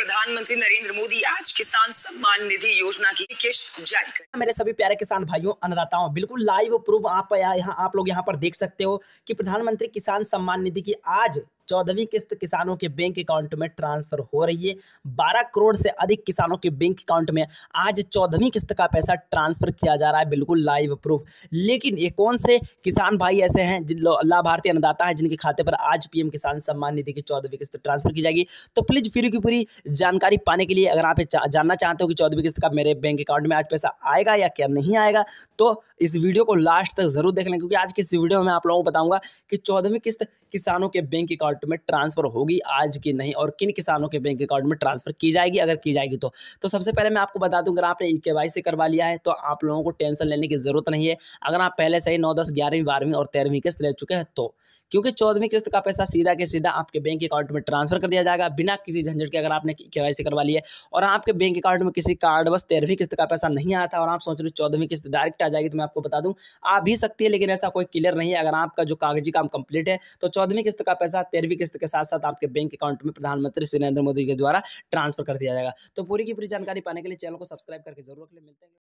प्रधानमंत्री नरेंद्र मोदी आज किसान सम्मान निधि योजना की किस्त जारी कर। मेरे सभी प्यारे किसान भाइयों अन्नदाताओं, बिल्कुल लाइव प्रूफ आप लोग यहाँ पर देख सकते हो कि प्रधानमंत्री किसान सम्मान निधि की आज 14वीं किस्त किसानों के बैंक अकाउंट में ट्रांसफर हो रही है। 12 करोड़ से अधिक किसानों के बैंक अकाउंट में आज 14वीं किस्त का पैसा ट्रांसफर किया जा रहा है, बिल्कुल लाइव प्रूफ। लेकिन ये कौन से किसान भाई ऐसे हैं जिन लाभार्थी अन्नदाता हैं जिनके खाते पर आज पीएम किसान सम्मान निधि की 14वीं किस्त ट्रांसफर की जाएगी? तो प्लीज पूरी की पूरी जानकारी पाने के लिए अगर आप जानना चाहते हो कि 14वीं किस्त का मेरे बैंक अकाउंट में आज पैसा आएगा या क्या नहीं आएगा, तो इस वीडियो को लास्ट तक जरूर देख लें, क्योंकि आज की इस वीडियो में मैं आप लोगों को बताऊंगा कि 14वीं किस्त किसानों के बैंक अकाउंट में ट्रांसफर होगी आज की नहीं, और किन किसानों के बैंक अकाउंट में ट्रांसफर की जाएगी अगर की जाएगी तो सबसे पहले मैं आपको बता दूं, अगर आपने KYC करवा लिया है तो आप लोगों को टेंशन लेने की जरूरत नहीं है। अगर आप पहले से ही 9, 10, 11वीं, 12वीं और 13वीं किस्त ले चुके हैं तो, क्योंकि 14वीं किस्त का पैसा सीधा के सीधा आपके बैंक अकाउंट में ट्रांसफर कर दिया जाएगा बिना किसी झंझट के। अगर आपने KYC करवा लिया है और आपके बैंक अकाउंट में किसी कारणवश 13वीं किस्त का पैसा नहीं आया था और आप सोच रहे हो 14वीं किस्त डायरेक्ट आ जाएगी, तो मैं आपको बता दूं आ भी सकती है, लेकिन ऐसा कोई क्लियर नहीं है। अगर आपका जो कागजी काम कंप्लीट है तो 14वीं किस्त का पैसा 13वीं किस्त के साथ साथ आपके बैंक अकाउंट में प्रधानमंत्री श्री नरेंद्र मोदी के द्वारा ट्रांसफर कर दिया जाएगा। तो पूरी की पूरी जानकारी पाने के लिए चैनल को सब्सक्राइब करके जरूर रख लें। मिलते हैं।